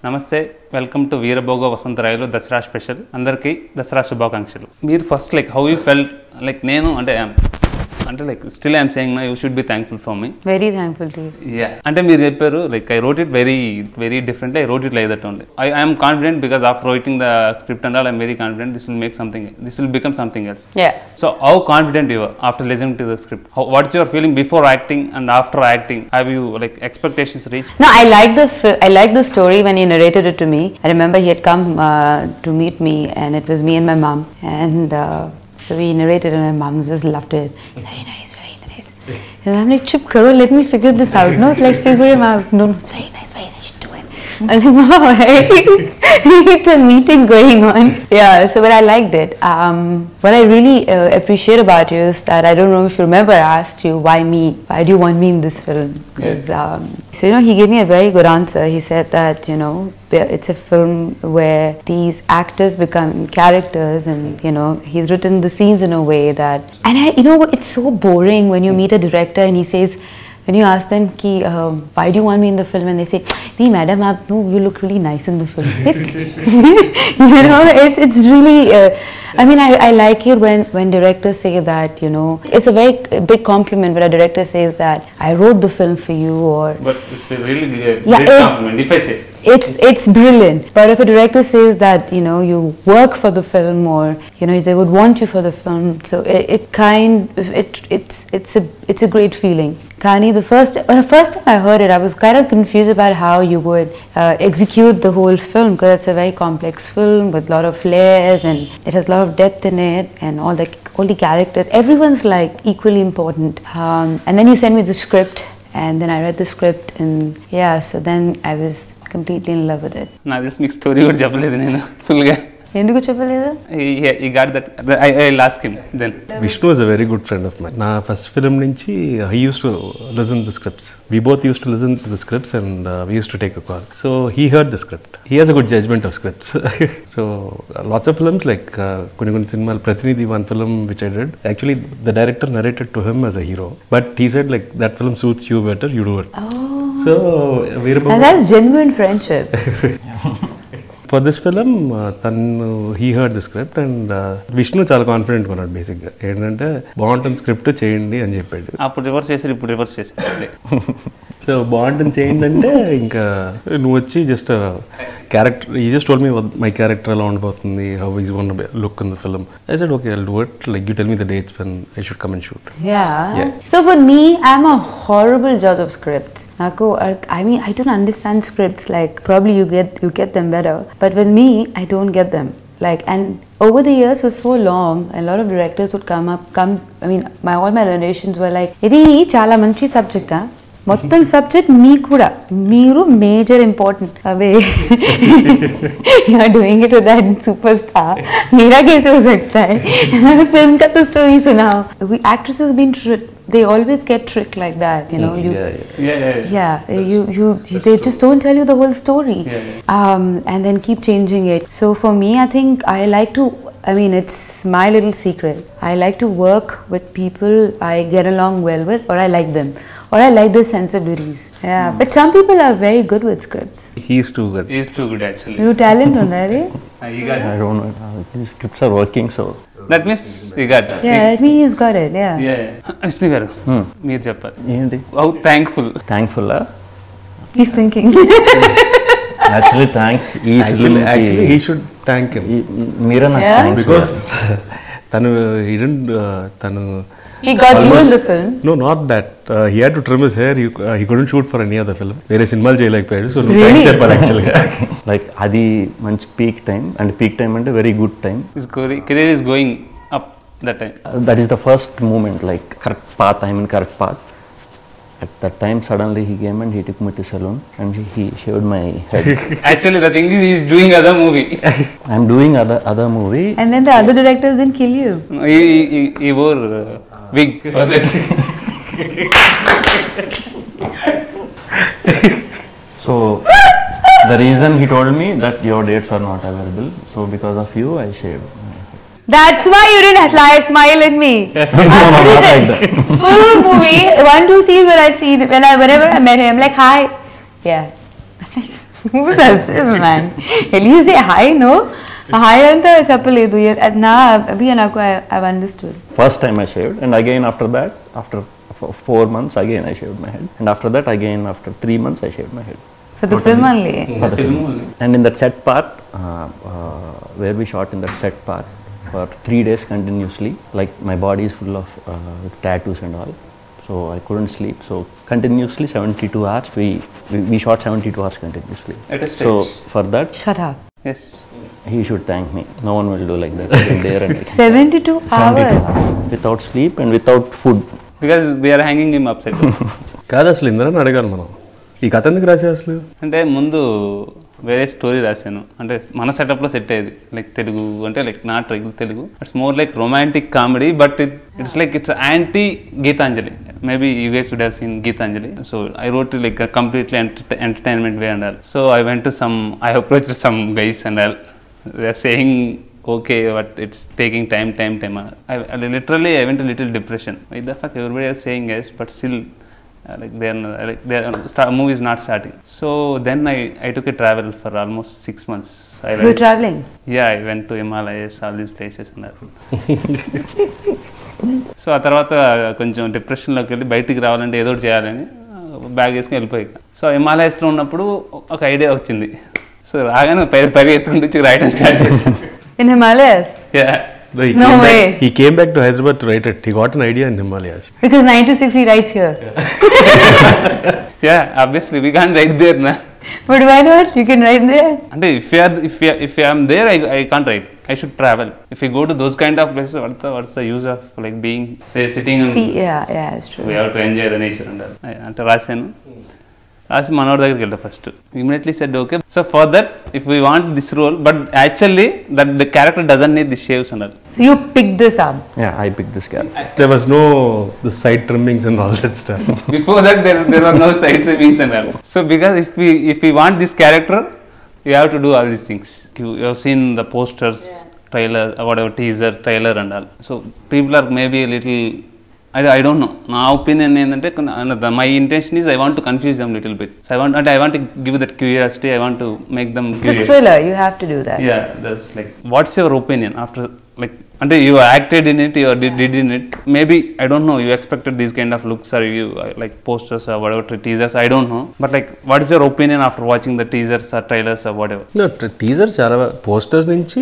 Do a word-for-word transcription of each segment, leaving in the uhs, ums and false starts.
నమస్తే, welcome to Veerabhoga Vasantharayalu Dasara special. అందరికీ దసరా శుభాకాంక్షలు. మీరు first like how you felt? Like నేను అంటే అంటే లైక్ స్టిల్ ఐఎమ్ సేయింగ్ నా you should be thankful for me. Very thankful to you. Yeah, అంటే మీరు చెప్పారు like I wrote it very very differently. I wrote it like that only. I I'm confident because after writing the script and all I'm very confident this will make something, this will become something else. Yeah. So how confident you are after listening to the script? How, what's your feeling before acting and after acting? Have you like expectations reached? No, I like the fi- I like the story when he narrated it to me. I remember he had come uh, to meet me, and it was me and my mom, and uh, so we narrated, and my mom just loved it. Very nice, very nice. And I'm like, Chip karo, let me figure this out. No, it's like figure him out. No, no, it's very nice, very nice. Do it. I'm like, wow, it's a meeting going on. Yeah, so but I liked it. Um, what I really uh, appreciate about you is that I don't know if you remember, I asked you why me, why do you want me in this film? Because um, so you know he gave me a very good answer. He said that you know it's a film where these actors become characters, and you know he's written the scenes in a way that, and I, you know it's so boring when you meet a director and he says, when you ask them ki, uh, why do you want me in the film, and they say, nee madam, aap, no, you look really nice in the film. You know, it's it's really uh, I mean I, I like it when when directors say that, you know it's a very big compliment when a director says that I wrote the film for you, or But it's a really great Yeah, it- compliment if I say. it's it's brilliant. But if a director says that you know you work for the film, or you know they would want you for the film, so it, it kind it it's it's a it's a great feeling. Kani, the first when the first time I heard it, I was kind of confused about how you would uh, execute the whole film, because it's a very complex film with a lot of layers, and it has a lot of depth in it, and all the all the characters, everyone's like equally important. Um, and then you sent me the script, and then I read the script, and yeah, so then I was completely in love with it. నాకు తెలిసి మీకు story కూడా చెప్పలేదు నేను ఫుల్గా. ఎందుకు చెప్పలేదు? ఈ got that I I lost him then. Vishnu is a very good friend of mine. నా ఫస్ట్ ఫిలిం నుంచి he used to listen to the scripts. We both used to listen to the scripts, and uh, we used to take a call. So he heard the script. He has a good judgment of scripts. So uh, lots of films like కొన్ని కొన్ని సినిమాలు, ప్రతినిధి one film which I did, actually the director narrated to him as a hero, but he said like that film suits you better, you do it. Oh. So Veerabhagu, And that's genuine friendship. for this film uh, tanu he heard the script, and uh, Vishnu చాలా confident ఉన్నాడు. బేసిక్గా ఏంటంటే బాగుంటుంది script చేయండి అని చెప్పాడు. అప్పుడు reverse చేసి ఇప్పుడు రివర్స్ చేసి సో బాగుంటుంది చేయండి అంటే ఇంకా నువ్వు వచ్చి జస్ట్ క్యారెక్టర్ ఈ just told me my character ఎలా ఉండిపోతుంది, how is one look in the film. I said okay, I'll do it, like you tell me the dates when I should come and shoot. Yeah. Yeah. So for me, I'm a horrible judge of scripts. Naku, I mean, I don't understand scripts. Like probably you get you get them better, but with me, I don't get them. Like, and over the years for so long, a lot of directors would come up, come. I mean, my all my narrations were like, "Idi chala manchi subject ah." మొత్తం subject మీ కూడా, మీరు major important అవే you are doing it with that superstar, मेरा कैसे हो सकता है? फिल्म का तो स्टोरी सुनाओ. We actresses been tricked. They always get tricked like that, you know. You, yeah, yeah. yeah yeah yeah, you, you you they just don't tell you the whole story. Yeah, yeah. Um, and then keep changing it. So for me, I think I like to, I mean, it's my little secret. I like to work with people I get along well with, or I like them, or I like their sensibilities. Yeah, mm. But some people are very good with scripts. He's too good. Is too good actually. You talent on that, eh? You got I don't know. Uh, these scripts are working, so that means you got. Yeah, I mean, he's got it. Yeah. Vishnu garu మీరు చెప్పాలి. ఏంటి how thankful. Thankful He's thinking. Actually thanks ఈ Actually, film actually, కి he should thank him మీరే నాకు Yeah? Thanks because తను he didn't uh, తను He got you in the film. no not that uh, he had to trim his hair. You, uh, he couldn't shoot for any other film. వేరే సినిమాలు చేయలేకపోయాడు. So నువ్వు Really? Thanks చెప్పాలి యాక్చువల్గా. Like అది మంచి peak time, and peak time అంటే very good time. His career is going up that time. That is the first moment, like correct path, I mean correct path. At that time, suddenly he came and he took me to salon and he, he shaved my head. Actually, the thing is, he is doing other movie. I'm doing other other movie. And then the other directors didn't kill you. he, he, he wore uh, wig for that. So the reason he told me that your dates are not available, so because of you, I shaved. That's why you didn't smile, smile at me. No, no, not like that. Full movie, one two scenes where I see when I whenever I met him, I'm like hi, yeah. Who does this, man? At least say hi, no? Hi anta cheppaledu. Na abhi naku I've understood. First time I shaved, and again after that, after four months again I shaved my head, and after that again after three months I shaved my head. For the film only. For the film only. And in that set part, uh, uh, where we shot in that set part for three days continuously, like my body is full of uh, with tattoos and all, so I couldn't sleep. So continuously seventy-two hours we we, we shot seventy-two hours continuously. At a stage. So for that, Shut up. Yes. he should thank me. No one will do like that. There and seventy-two hours. without sleep and without food. Because we are hanging him upside down. కాదు అసలు ఇంద్రని అడగాలి మనం, ఈ కథ ఎందుకు రాసే అసలు? అంటే ముందు వేరే స్టోరీ రాశాను, అంటే మన సెటప్లో సెట్ అయ్యేది, లైక్ తెలుగు అంటే like not regular Telugu, it's more like romantic comedy, but it it's like it's anti Geetanjali. Maybe you guys would have seen Geetanjali. So I wrote like completely entertainment way and all. So I went to some, I approach some guys and all, they are saying okay, but it's taking time, time, time. I, I literally I went a little depression. Why the fuck everybody is saying yes, but still uh, like they are like their start, movie is not starting. So then I I took a travel for almost six months. I You were traveling? Yeah, I went to Himalayas, all these places and that. So ఆ తర్వాత కొంచెం డిప్రెషన్లోకి వెళ్ళి బయటికి రావాలంటే ఏదో చేయాలని bag వేసుకుని వెళ్ళిపోయి. సో హిమాలయస్లో ఉన్నప్పుడు ఒక ఐడియా వచ్చింది. సో రాగానే పరి పరిగెత్తుకుంటూ వచ్చి రాయడం స్టార్ట్ చేశాను. In Himalayas? Yeah. No, he, No came way. Back, he came back to Hyderabad to write it. He got an idea in Himalayas. Because nine to six he writes here. Yeah, obviously we can't write there, na. But why not? You can write there. And if you are, if you are, if I am there, I, I can't write. I should travel. If you go to those kind of places, what's the what's the use of like being say sitting and Fee- yeah, yeah, it's true. we have to enjoy the nature and all. అంటే రాశాను, రాసి మనోడి దగ్గరికి వెళ్ళా first. Immediately said okay. So for that if we want this role, but actually that the character doesn't need this shaves అన్నారు. So you picked this up. Yeah, I picked this character. There was no the side trimmings and all that stuff. Before that there there were no side trimmings and all. So because if we if we want this character, you have to do all these things. You, you have seen the posters, yeah. trailer, whatever teaser, trailer and all. So people are maybe a little, I, I don't know. నా opinion ఏంటంటే my intention is I want to confuse them little bit. So I want అంటే I want to give that curiosity, I want to make them It's a curious. thriller. You have to do that. Yeah, that's like what's your opinion after like అంటే you acted in it, you did, did in it, maybe I don't know, you expected these kind of looks or you uh, like posters or whatever teasers, I don't know, but like what is your opinion after watching the teasers or trailers or whatever? No, teaser చాలా posters నుంచి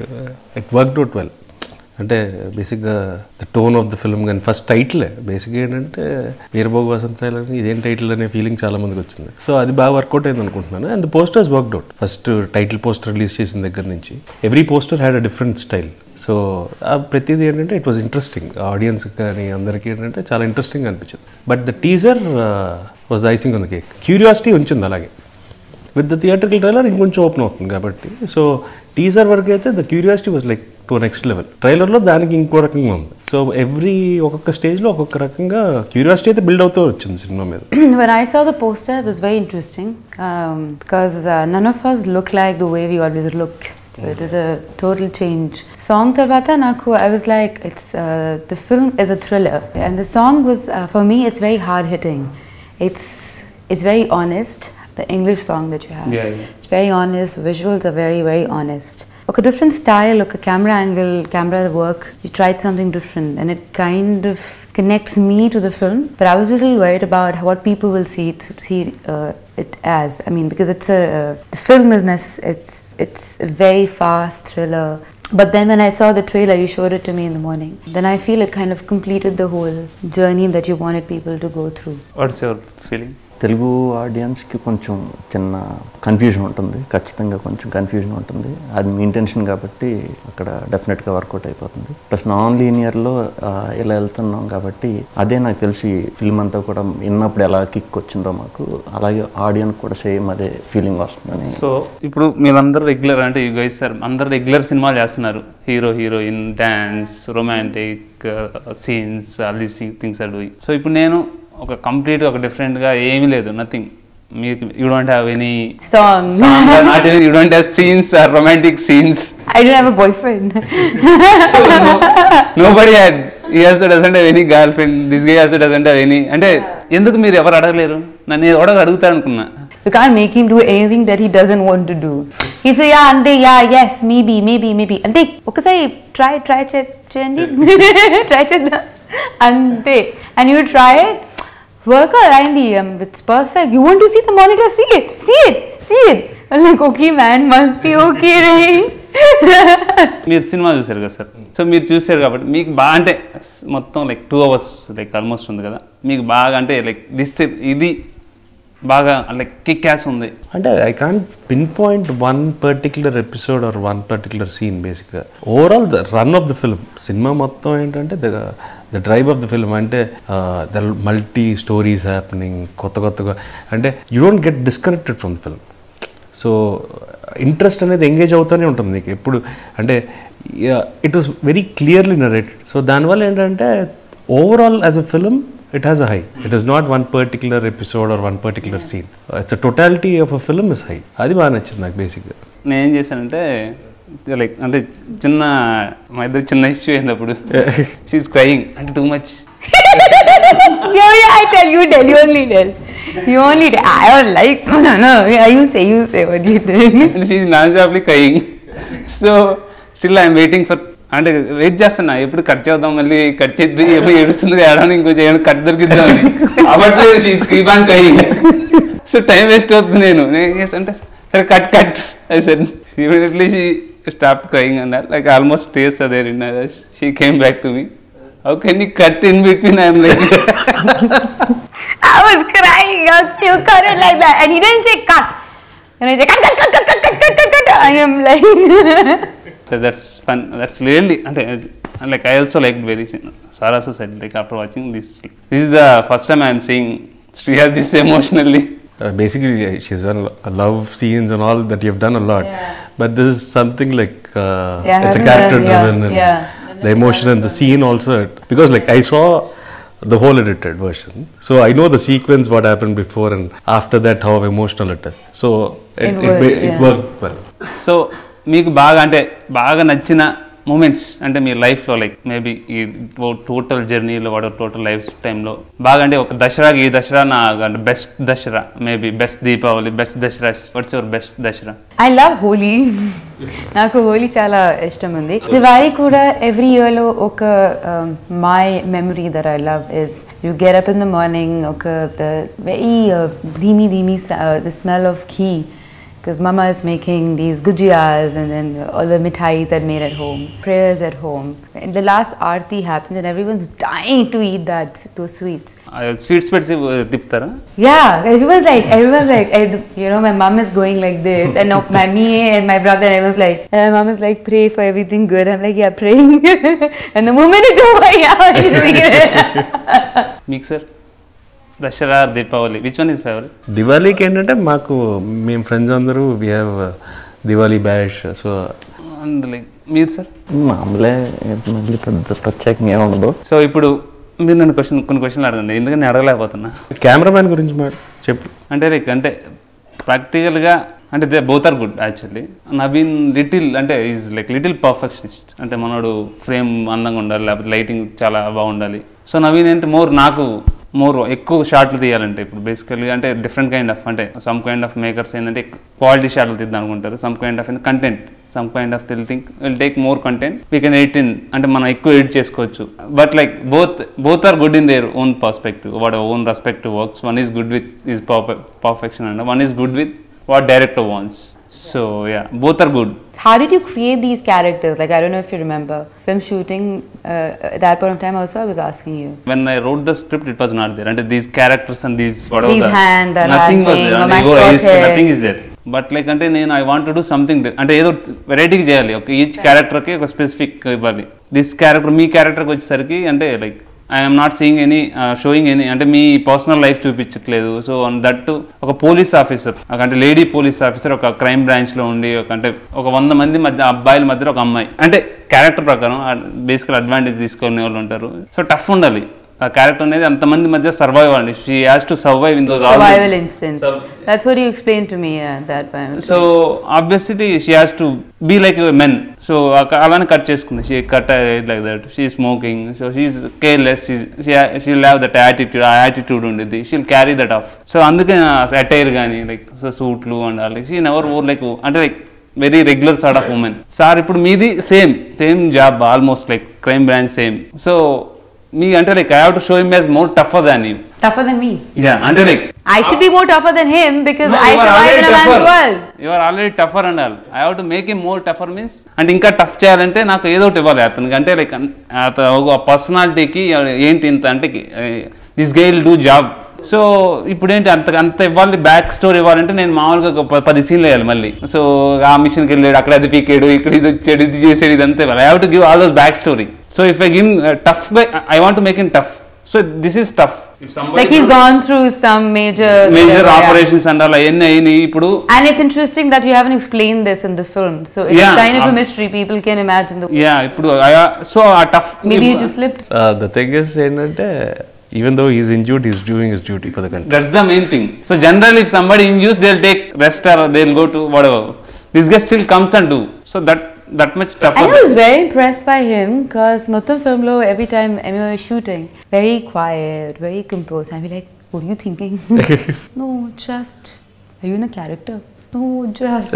it worked out well. అంటే బేసిక్గా the tone of the film కానీ first టైటిలే బేసిక్గా ఏంటంటే వీరభోగ వసంతరాయలు అని ఇదేం టైటిల్ అనే ఫీలింగ్ చాలా మందికి వచ్చింది. సో అది బాగా వర్కౌట్ అయింది అనుకుంటున్నాను. And the posters worked out. First title poster release చేసిన దగ్గర నుంచి every poster had a different style. So ప్రతిదీ ఏంటంటే ఇట్ వాజ్ ఇంట్రెస్టింగ్. ఆడియన్స్ కానీ అందరికీ ఏంటంటే చాలా ఇంట్రెస్టింగ్ అనిపించింది. But the teaser was the icing on the cake. Curiosity ఉంచింది అలాగే. విత్ ద థియేటర్కల్ ట్రైలర్ ఇంకొంచెం ఓపెన్ అవుతుంది కాబట్టి. సో టీజర్ వరకు అయితే the curiosity was like to next level. ట్రైలర్లో దానికి ఇంకో రకంగా ఉంది. సో ఎవ్రీ ఒక్కొక్క స్టేజ్లో ఒక్కొక్క రకంగా క్యూరియాసిటీ అయితే బిల్డ్ అవుతూ వచ్చింది సినిమా మీద. When I saw the poster, it was very interesting um, because uh, none of us look like the way we always look. So it was a total change. Song Tarvata Naku, I was like, it's uh, the film is a thriller, and the song was uh, for me, it's very hard hitting. It's it's very honest. The English song that you have, Yeah, yeah. it's very honest. Visuals are very very honest. Look, a different style, look, a camera angle, camera work. You tried something different, and it kind of connects me to the film. But I was a little worried about what people will see it, see uh, it as. I mean, because it's a uh, the film is necess- it's it's a very fast thriller. But then when I saw the trailer, you showed it to me in the morning. Then I feel it kind of completed the whole journey that you wanted people to go through. What's your feeling? Telugu ఆడియన్స్కి కొంచెం చిన్న confusion ఉంటుంది, ఖచ్చితంగా కొంచెం confusion ఉంటుంది. అది మీ intention కాబట్టి అక్కడ డెఫినెట్గా వర్కౌట్ అయిపోతుంది. ప్లస్ నాన్ లీనియర్లో ఇలా వెళ్తున్నాం కాబట్టి అదే నాకు తెలిసి ఫిల్మ్ అంతా కూడా విన్నప్పుడు ఎలా కిక్ వచ్చిందో మాకు, అలాగే ఆడియన్స్ కూడా సేమ్ అదే ఫీలింగ్ వస్తుందని. సో ఇప్పుడు మీరందరూ రెగ్యులర్ అంటే యూ గైస్ సార్ అందరు రెగ్యులర్ సినిమాలు చేస్తున్నారు. Hero heroine dance romantic scenes all these things are doing. So ఇప్పుడు నేను ఒక కంప్లీట్గా ఒక డిఫరెంట్గా ఏమీ లేదు, నథింగ్. మీకు you don't have any Song. Not you don't have scenes or romantic scenes. I don't have a boyfriend. So no, nobody had. He also doesn't have any girlfriend. This guy also doesn't have any. అంటే ఎందుకు మీరు ఎవరు అడగలేరు? నన్ను ఎవడో అడుగుతా అనుకున్నా. You can't make him do anything that he doesn't want to do. He say, yeah, ante, yeah, yes, maybe, maybe, maybe. Ante, okasari try, try cheyandi. Try chedda. Ante. And you try it, work around um, it's perfect. You want to see the monitor? See it, see it, see it. I'm like, okay, man, must be okay, right? మీరు సినిమా చూసారు కదా sir, so మీరు చూసారు కాబట్టి మీకు బాగా అంటే మొత్తం like two hours like almost ఉంది కదా, మీకు బాగా అంటే లైక్ దిస్ ఇది బాగా లైక్ కిక్ క్యాస్ ఉంది అంటే I can't pinpoint one particular episode or one particular scene. బేసిక్గా overall the run of the film, సినిమా మొత్తం ఏంటంటే the the drive of the film అంటే ద మల్టీ స్టోరీస్ హ్యాపెనింగ్, కొత్త కొత్తగా అంటే you don't get disconnected from the film. So interest అనేది engage అవుతూనే ఉంటుంది నీకు ఎప్పుడు. అంటే it was very clearly narrated. So దానివల్ల ఏంటంటే overall as a film it has a high. It is not one particular episode or one particular scene. It's a totality of a film is high. అది బాగా నచ్చింది నాకు బేసిక్గా. నేను ఏం చేశానంటే లైక్ అంటే చిన్న మా ఇద్దరు చిన్న ఇష్యూ అయినప్పుడు షీఈస్ క్రైయింగ్ అంటే too much. Yeah, yeah, I tell you, tell you only tell. You only tell. I don't like. No, no, no. You say, you say what you doing. And she is non-stoply crying. So still I am waiting for. అంటే wait చేస్తున్నా ఎప్పుడు cut చేద్దాం, మళ్ళీ cut చేద్ది ఎప్పుడు ఏడుస్తుంది ఏడాది ఇంకో చేయడం కట్ దొరికిద్దామని. అప్పట్లో షీ స్క్రీప్ on crying. So time waste అవుతుంది. నేను నేను ఏం చేస్తా అంటే సరే cut cut I said. Immediately she stopped crying అన్నారు. Like almost tears are there in her eyes. She came back to me. How can you cut in between? I am like I was crying. You cut it like that, and he didn't say cut. And I said cut, cut, cut, cut, cut, cut, cut, cut. I am like. That's fun. That's really అంటే like I also liked very. Sara also said like after watching this, this is the first time I am seeing Shreya this emotionally. Uh, basically, she's done love scenes and all that you've done a lot, Yeah. but this is something like uh, Yeah, it's a hasn't character done- yeah, driven and yeah. the emotion and the scene also. Because like I saw the whole edited version, so I know the sequence what happened before and after that how emotional it is. So it It it, works, it, yeah. worked well. So మీకు బాగా అంటే బాగా నచ్చిన moments అంటే మీ లైఫ్లో like maybe ఈ total జర్నీలో వాడు టోటల్ లైఫ్ టైంలో బాగా అంటే ఒక దసరాకి ఈ దసరా నా అంటే best Dasara, maybe best Deepavali, best Dasara. What's your best Dasara? I love Holi. నాకు హోలీ చాలా ఇష్టం ఉంది. దివాళీ కూడా ఎవ్రీ ఇయర్లో ఒక my memory that I love is you get up in the morning, ఒక వెరీ ధీమీ ధీమీ the smell of ghee. Because Mama is making these gujiyas and then all the mithais are made at home, prayers at home. And the last aarti happens and everyone's dying to eat that, those sweets. Sweets పెట్టి తిప్పుతారా? Yeah, everyone's like, everyone's like, you know, my mom is going like this, and no, my me and my brother, and everyone's like, and my mom is like, pray for everything good. I'm like, yeah, praying. And the moment it's over, yeah, I'm doing it. మీకు sir Dasara Deepavali which one is favourite? దివాళీకి ఏంటంటే మాకు మేము friends అందరూ we have Diwali bash. So and like మీరు sir? మామూలే, మళ్ళీ పెద్ద ప్రత్యేకంగా ఏమి ఉండదు. సో ఇప్పుడు మీరు నన్ను క్వశ్చన్ కొన్ని క్వశ్చన్లు అడగండి, ఎందుకంటే నేను అడగలేకపోతున్నా. కెమెరామ్యాన్ గురించి మాట చెప్పు. అంటే లైక్ అంటే ప్రాక్టికల్గా అంటే they both are good actually. Naveen little అంటే ఈజ్ లైక్ లిటిల్ పర్ఫెక్షనిస్ట్. అంటే మనోడు ఫ్రేమ్ అందంగా ఉండాలి, లేకపోతే లైటింగ్ చాలా బాగుండాలి. సో నవీన్ ఏంటి మోర్ నాకు మోర్ ఎక్కువ షార్ట్లు తీయాలంటే ఇప్పుడు బేసికల్గా అంటే డిఫరెంట్ కైండ్ ఆఫ్ అంటే సమ్ కైండ్ ఆఫ్ మేకర్స్ ఏంటంటే క్వాలిటీ షార్ట్లు తీద్దాం అనుకుంటారు. Some kind of content, some kind of they'll think will take more content, we can edit in అంటే మనం ఎక్కువ ఎడిట్ చేసుకోవచ్చు. But like both both are good in their own perspective, what own respective works. One is good with is perfection and one is good with what director wants. So yeah, both are good. How did you create these characters? Like, I don't know if you remember film shooting uh, at that point of time also I was asking you. When I wrote the script, it was not there. And these characters and these whatever These the, hand, the nothing was thing, there. no And max ego short is, hair. nothing is there. But like అంటే నేను I want to do something అంటే ఏదో వెరైటీకి చేయాలి. ఒక each క్యారెక్టర్కి ఒక specific ఇవ్వాలి. This character మీ క్యారెక్టర్కి వచ్చేసరికి అంటే like I'm not seeing any showing any అంటే మీ పర్సనల్ లైఫ్ చూపించట్లేదు. సో దట్ ఒక పోలీస్ ఆఫీసర్ అంటే లేడీ పోలీస్ ఆఫీసర్ ఒక క్రైమ్ బ్రాంచ్లో ఉండి ఒక అంటే ఒక వంద మంది మధ్య అబ్బాయిల మధ్య ఒక అమ్మాయి అంటే క్యారెక్టర్ ప్రకారం బేసికల్ అడ్వాంటేజ్ తీసుకునే వాళ్ళు ఉంటారు. సో టఫ్ ఉండాలి ఆ క్యారెక్టర్ అనేది అంతమంది మధ్య సర్వైవ్ అండి. She has to survive in those survival instance. That's what you explained to me at that time. So obviously she has to be like men. So అలానే కట్ చేసుకుంది. She cut like that. She smoking. So she is careless. She have that attitude. ఆ attitude ఉండేది. She'll carry that off. So అందుకే attire కానీ like so సూట్లు and like she never wore like అంటే like very regular sort of women. Sir ఇప్పుడు మీది same same job almost like crime branch same. So మీ అంటే like I have to show him as more tougher than you. Tougher than me? Yeah, అంటే like I should be more tougher than him because No, I you are survive already in a man's tougher. world. You are already tougher and all. I have to make him more tougher means అంటే ఇంకా tough చేయాలంటే నాకు ఏదో ఒకటి ఇవ్వాలి అతనికి. అంటే like ఒక పర్సనాలిటీకి ఏంటి ఇంత అంటే this guy will do job. So ఇప్పుడు ఏంటి అంత అంత ఇవ్వాలి, బ్యాక్ స్టోరీ ఇవ్వాలంటే నేను మామూలుగా ఒక పది సీన్లు వేయాలి మళ్ళీ. సో ఆ మిషన్కి వెళ్ళాడు, అక్కడ అది పీకాడు, ఇక్కడ ఇది వచ్చాడు, ఇది చేసాడు, ఇదంతా ఇవ్వాలి. I have to give all those back story. So if I give tough I want to make him tough. So this is tough. Like he's gone through some major major uh, operations and all ayenne ayini ipudu. And it's interesting that you haven't explained this in the film. So it's yeah, kind of um, a mystery. People can imagine the yeah ipudu so a tough maybe he just slipped. Uh, the thing is ఏంటంటే even though he's injured, he's doing his duty for the country. That's the main thing. So generally if somebody injured, they'll take rest or they'll go to whatever. This guy still comes and do. So that that much tougher. I was very impressed by him because Mottam film lo every time Emma was shooting, very quiet, very composed. I'd be like, what are you thinking? No, just, are you in a character? No, just.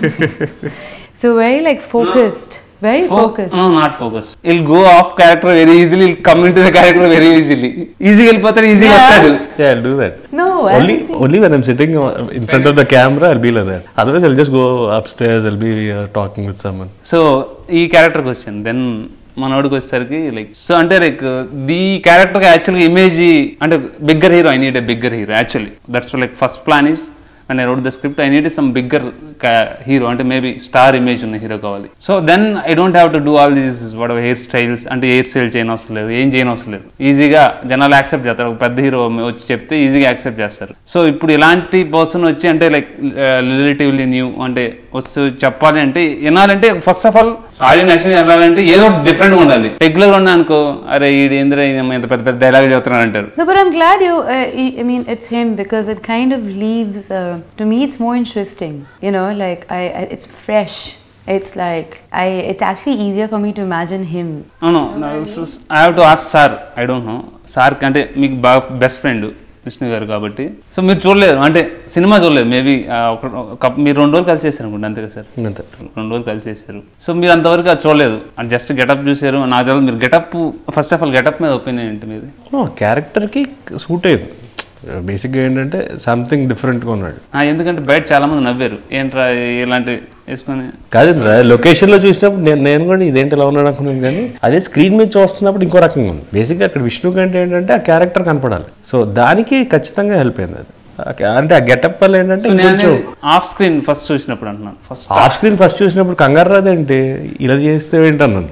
So very like focused. No. Very Fo- focused. No, not focused. He'll go off character very easily. He'll come into the character very easily. Easy వెళ్ళిపోతాడు, easy వస్తాడు. Yeah, I'll do that. No, only only when I'm sitting in front of the camera, I'll be like that. Otherwise, I'll just go upstairs. I'll be uh, talking with someone. So ఈ character question then మనోడికి వచ్చేసరికి like so అంటే like the character యాక్చువల్గా image అంటే bigger hero. I need a bigger hero actually. That's like first plan is when I wrote the script, I needed some bigger ca- hero అంటే maybe star image ఉన్న hero కావాలి. So then I don't have to do all these what hair styles అంటే hair style చేయని అవసరం లేదు, ఏం చేయని అవసరం లేదు. ఈజీగా జనాలు యాక్సెప్ట్ చేస్తారు. ఒక పెద్ద హీరో వచ్చి చెప్తే ఈజీగా యాక్సెప్ట్ చేస్తారు. సో ఇప్పుడు ఇలాంటి పర్సన్ వచ్చి అంటే లైక్ రిలేటివ్లీ న్యూ అంటే వస్తూ చెప్పాలి అంటే వినాలంటే first of all audience actually వెళ్ళాలంటే ఏదో డిఫరెంట్గా ఉండాలి. రెగ్యులర్ ఉన్నా అనుకో అరే ఈ ఏంద్ర ఇంత పెద్ద పెద్ద డైలాగ్ చెప్తున్నారు అంటారు. No, but I'm glad you uh, I mean it's him because it kind of leaves uh, to me it's more interesting, you know, like I, I it's fresh. It's like I it's actually easier for me to imagine him. No, no, no I have to ask sir. I don't know. Sir అంటే మీకు బాగా best friend Vishnu గారు కాబట్టి. So మీరు చూడలేదు అంటే cinema చూడలేదు maybe మీరు రెండు రోజులు కలిసి చేశారు అనుకుంటే అంతే కదా సార్? రెండు రోజులు కలిసి చేశారు. సో మీరు అంతవరకు అది చూడలేదు, జస్ట్ గెటప్ చూసారు. నాకు తెలియదు మీరు getup first of all getup మీద ఒపీనియన్ ఏంటి మీది? క్యారెక్టర్కి సూట్ అయ్యింది. బేసిక్గా ఏంటంటే సంథింగ్ డిఫరెంట్గా ఉన్నాడు. ఎందుకంటే బయట చాలా మంది నవ్వారు ఏంట్రా ఇలాంటి వేసుకొని. కాదండి లొకేషన్లో చూసినప్పుడు నేను నేను కూడా ఇదేంటి ఎలా ఉన్నాడు అనుకున్నాను, కానీ అదే స్క్రీన్ మీద చూస్తున్నప్పుడు ఇంకో రకంగా ఉంది. బేసిక్గా అక్కడ విష్ణు కంటే ఏంటంటే ఆ క్యారెక్టర్ కనపడాలి. సో దానికి ఖచ్చితంగా హెల్ప్ అయింది అది. అంటే ఆ గెటప్ వల్ల ఏంటంటే ఆఫ్ స్క్రీన్ ఫస్ట్ చూసినప్పుడు అంటున్నాను ఫస్ట్ ఆఫ్ స్క్రీన్ ఫస్ట్ చూసినప్పుడు కంగారు రాదేంటి ఇలా చేస్తే ఏంటన్నాను.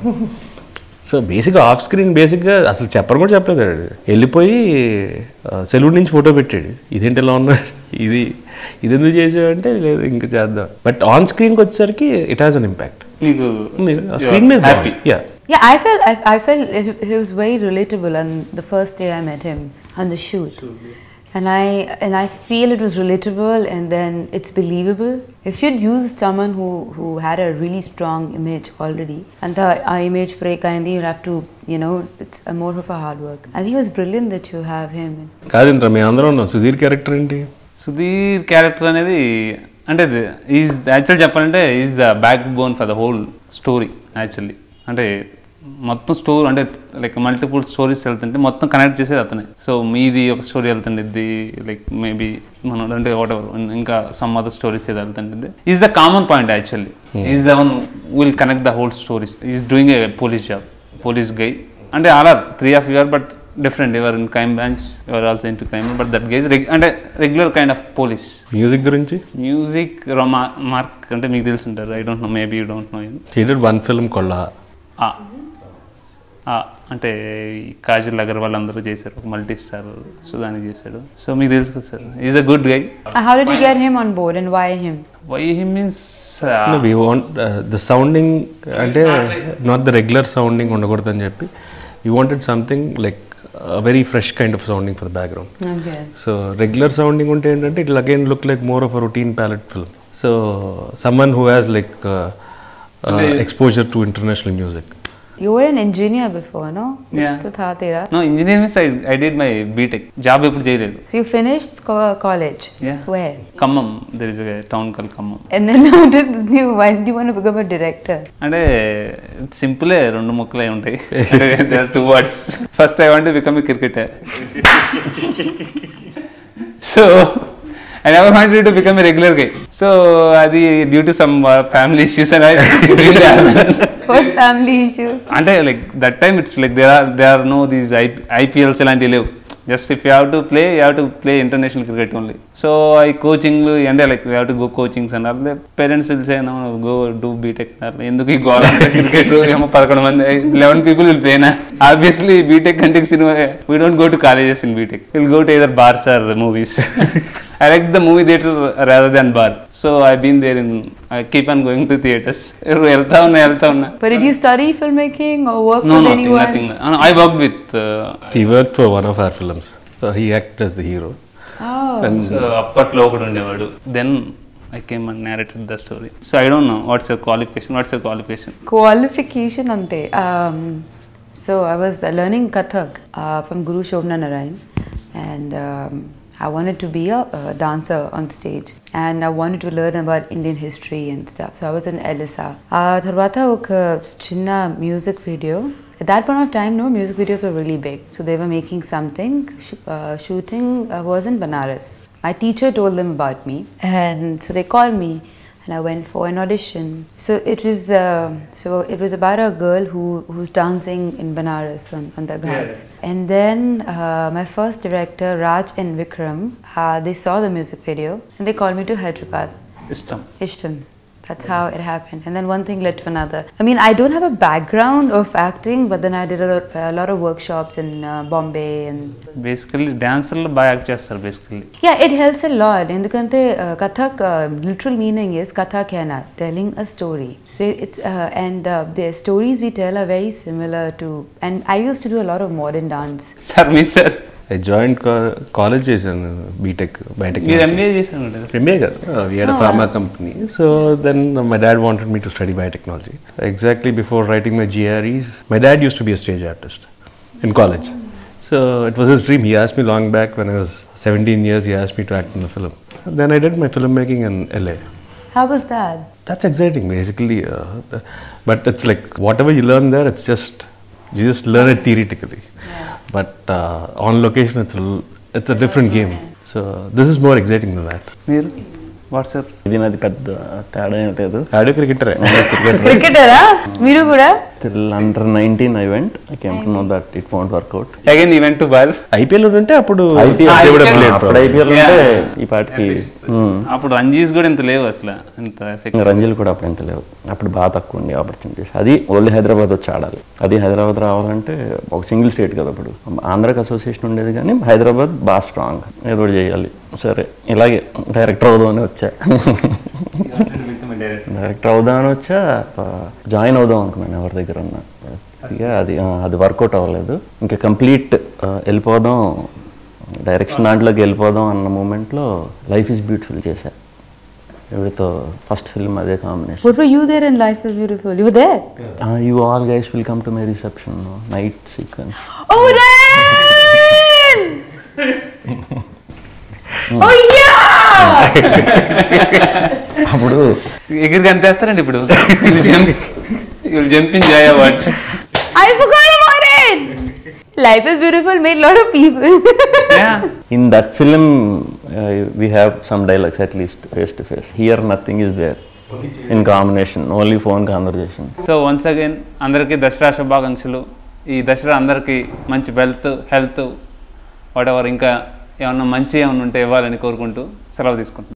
సో బేసిక్గా ఆఫ్ స్క్రీన్ బేసిక్గా అసలు చెప్పరు కూడా చెప్పలేదు. వెళ్ళిపోయి సెలూన్ నుంచి ఫోటో పెట్టాడు, ఇదేంటి ఎలా ఉన్నాడు, ఇది ఇది ఎందుకు చేసావంటే లేదు ఇంకా చేద్దాం. బట్ ఆన్ స్క్రీన్కి వచ్చేసరికి ఇట్ హాస్ అన్ ఇంపాక్ట్. మీకు స్క్రీన్ మీద happy. Yeah Yeah, I felt I, I felt he was very relatable on the first day I met him on the shoot. And I and I feel it was relatable and then it's believable. If you'd used someone who who had a really strong image already and the uh, image break and you have to, you know, it's a more of a hard work. I think it was brilliant that you have him. కాదండి మేము అందరం ఉన్నాం. Sudheer character ఏంటి? Sudheer character అనేది అంటే is actual చెప్పాలంటే is the backbone for the whole story actually. అంటే మొత్తం స్టోరీ అంటే లైక్ మల్టిపుల్ స్టోరీస్ వెళ్తుంటే మొత్తం కనెక్ట్ చేసేది అతనే. సో మీది ఒక స్టోరీ వెళ్తుండిద్ది లైక్ మేబీ మనం అంటే వాట్ ఎవర్ ఇంకా సమ్ అదర్ స్టోరీస్ ఏది వెళ్తుంటుంది. Is the common point actually. Is the one will connect the whole stories. Is doing a police job, police guy. అంటే అలా three of you are but different. Your in crime branch, your also in to crime, but that guys అంటే regular kind of police. Music గురించి? Music Mark అంటే మీకు తెలిసి ఉంటారు. I don't know, maybe you don't know. He did one film కొల్లా అంటే కాజల్ అగర్వాల్ అందరూ చేశారు, మల్టీ స్టార్. సో దానికి చేశాడు. సో మీకు తెలుసు కదా sir, is a good guy. How did you get him on board and why him? Why him means uh, no, we want uh, the sounding అంటే not the regular sounding ఉండకూడదు అని చెప్పి we wanted something like very fresh kind of sounding for the background. Okay. So regular sounding ఉంటే ఏంటంటే it again look like more of a routine palette film. So someone who has like exposure to international music. You were an engineer before, no? Yeah. Kuch to tha tera. No, engineering means I, I did my B Tech. Job eppudu cheyaledu. So you finished co- college? Yeah. Where? Khammam, there is a town called Khammam. And then how did you, why did you want to become a director? అంటే సింపులే, రెండు మొక్కలే ఉంటాయి. There are two words. First I want to become a cricketer. So I never wanted to become a regular guy. So అది due to some uh, family issues and I didn't happen. What family issues? అంటే like that time it's like there are they are no these IPLs ఇలాంటివి లేవు. Just if you have to play you have to play international cricket only. So I కోచింగ్లు అంటే like you have to go coachings అన్నారు. Parents will say go do BTech అన్నారు. ఎందుకు ఈ గోల్ cricket ఏమో పదకొండు మంది లెవెన్ పీపుల్ విల్ ప్లేనా. ఆబ్వియస్లీ బీటెక్ కంటే cinema we don't go to colleges in BTech, will go to either bars or movies. I like the movie theater rather than bar. So I've been there in, I keep on going to theaters. Elta unna, elta unna. But did you study filmmaking or work No, with nothing, anyone? nothing. No, I worked with, uh, He worked for one of our films. So he acted as the hero. Oh. And so appatlo okadu undevadu. Then I came and narrated the story. So I don't know, what's your qualification? What's your qualification? Qualification ante. Um, so I was uh, learning Kathak uh, from Guru Shobna Narayan, and um, I wanted to be a, a dancer on stage, and I wanted to learn about Indian history and stuff. So I was in Elisa. Uh, Tarvata oka chinna music video. At that point of time, no, music videos were really big. So they were making something. Sh- uh, shooting uh, was in Banaras. My teacher told them about me, and so they called me, and I went for an audition. So it was uh, so it was about a girl who who's dancing in Banaras on, on the ghats. Yeah. And then uh, my first director Raj and Vikram, uh, they saw the music video and they called me to Hyderabad. Ishtam. Ishtam. That's how it happened. And then one thing led to another. I mean, I don't have a background of acting, but then I did a lot, a lot of workshops in uh, Bombay and Basically dancerలు బాగా act చేస్తారు basically. yeah, it helps a lot. Endukante uh, Kathak uh, literal meaning is Katha Kehna, telling a story. So it's uh, and uh, the stories we tell are very similar to. And I used to do a lot of modern dance. Sir, me sir. I joined co- college చేశాను BTech బయటకి. మీరు MBA చేశారు కదా? MBA కదా, we had a pharma company. So then uh, my dad wanted me to study biotechnology. Exactly before writing my G R Es, my dad used to be a stage artist in college. So it was his dream. He asked me long back when I was seventeen years, he asked me to act in a film. Then I did my filmmaking in L A. How was that? That's exciting basically. Uh, the, but it's like whatever you learn there, it's just, you just learn it theoretically. But uh, on location, it's a, it's a different game. So this is more exciting than that. మీరు WhatsApp ఇది నాది పెద్ద తేడా ఏం లేదు. ఆడో క్రికెటరే. Cricketer, మీరు కూడా? Till under nineteen I went. I came to know that it won't work out. Again event to ball. IPL ఉంటే అప్పుడు ఐపీఎల్ I P L అప్పుడు ఐపీఎల్ ఉంటే ఈ పాటికి అప్పుడు రంజీస్ కూడా ఇంత లేవు అసలు, ఇంత ఎఫెక్ట్. రంజీలు కూడా అప్పుడు ఎంత లేవు. అప్పుడు బాగా తక్కువ ఉండే ఆపర్చునిటీస్. అది ఓన్లీ హైదరాబాద్ వచ్చి ఆడాలి. అది హైదరాబాద్ రావాలంటే ఒక సింగిల్ స్టేట్ కదా అప్పుడు. ఆంధ్రాకి అసోసియేషన్ ఉండేది కానీ హైదరాబాద్ బాగా స్ట్రాంగ్. ఏదో ఒకటి చేయాలి. సరే ఇలాగే డైరెక్టర్ అవుదామని వచ్చా. డైరెక్టర్ అవుదామని వచ్చా జాయిన్ అవుదాం అనుకున్నాను ఎవరి దగ్గర ఉన్నా. ఇక అది అది వర్కౌట్ అవ్వలేదు. ఇంకా కంప్లీట్ వెళ్ళిపోదాం, డైరెక్షన్ దాంట్లోకి వెళ్ళిపోదాం అన్న మూమెంట్లో లైఫ్ ఈజ్ బ్యూటిఫుల్ చేశా. ఎవరితో ఫస్ట్ ఫిల్మ్ అదే combination. What were you there in Life is Beautiful? You were there? You all guys will come to my reception night sequence. Oh, then! Oh, yeah! అప్పుడు ఎగిరికి అంతేస్తారండి ఇప్పుడు. Jumping joy what. I forgot about it! Life is Beautiful made a lot of people. Yeah. in that film uh, we have some dialogues at least face to face. Here nothing is there in combination, only phone conversation. So once again అందరికీ దసరా శుభాకాంక్షలు. ఈ దసరా అందరికీ మంచి wealth, health, what ever ఇంకా ఏమన్నా మంచి ఏమన్నా ఉంటే ఇవ్వాలని కోరుకుంటూ సెలవు తీసుకుంటున్నాను.